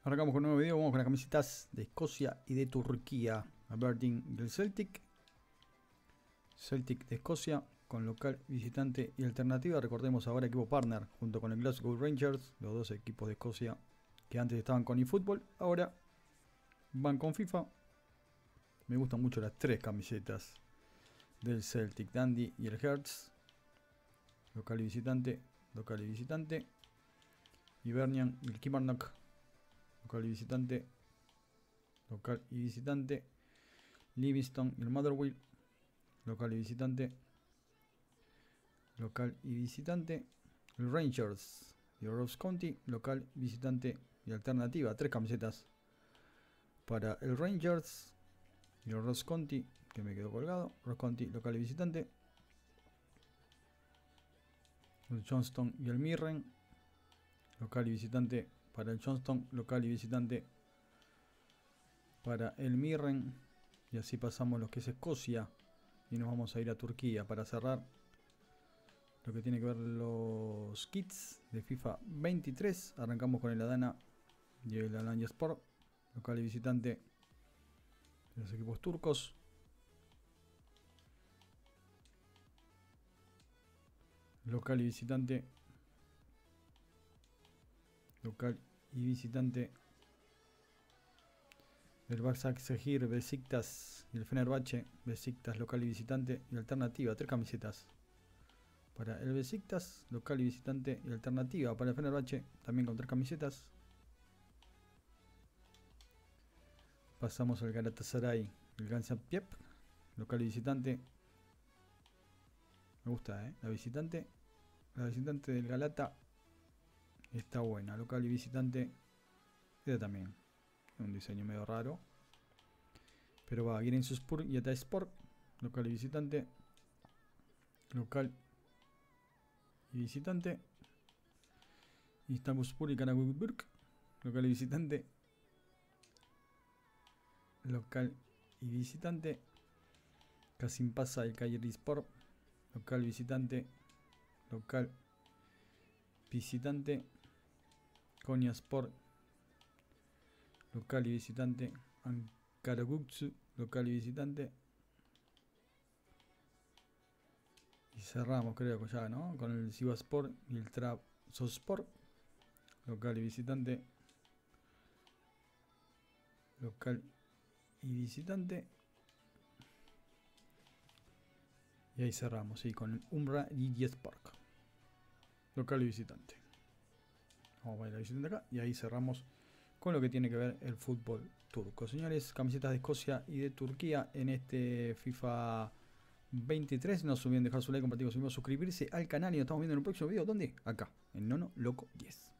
Arrancamos con un nuevo video, vamos con las camisetas de Escocia y de Turquía. Aberdeen del Celtic. Celtic de Escocia, con local, visitante y alternativa. Recordemos ahora equipo partner, junto con el Glasgow Rangers, los dos equipos de Escocia que antes estaban con eFootball, ahora van con FIFA. Me gustan mucho las tres camisetas del Celtic, Dundee y el Hearts. Local y visitante, local y visitante. Hibernian y el Kilmarnock. Local y visitante, local y visitante. Livingston y el Motherwell, local y visitante, local y visitante. El Rangers y el Ross County, local, visitante y alternativa. Tres camisetas para el Rangers y el Ross County, que me quedó colgado. Ross County, local y visitante. El Johnston y el Mirren, local y visitante para el Johnston, local y visitante para el Mirren. Y así pasamos lo que es Escocia y nos vamos a ir a Turquía para cerrar lo que tiene que ver los kits de FIFA 23. Arrancamos con el Adana y el Alanya Sport, local y visitante de los equipos turcos. Local y visitante, local y visitante del Başakşehir, Besiktas y el Fenerbahce. Besiktas, local y visitante y alternativa. Tres camisetas para el Besiktas, local y visitante y alternativa para el Fenerbahce, también con tres camisetas. Pasamos al Galatasaray, el Gaziantep, local y visitante. Me gusta, la visitante del Galata está buena, local y visitante. Esta también, un diseño medio raro, pero va. Giresunspor y Ataspor, local y visitante, local y visitante. Istanbulspor y Karagümrük, local y visitante, local y visitante. Kasimpasa y Kayserispor, local, visitante, local, visitante. Konyaspor, local y visitante. Ankaragücü, local y visitante. Y cerramos, creo que ya, ¿no? Con el Sivasspor y el Trabzonspor, local y visitante, local y visitante. Y ahí cerramos, sí, con el Umra Rijespor, local y visitante. Vamos a ir a la visitante acá y ahí cerramos con lo que tiene que ver el fútbol turco. Señores, camisetas de Escocia y de Turquía en este FIFA 23. No se olviden dejar su like, compartir, suscribirse al canal y nos estamos viendo en el próximo video. ¿Dónde? Acá, en Nono Loco 10.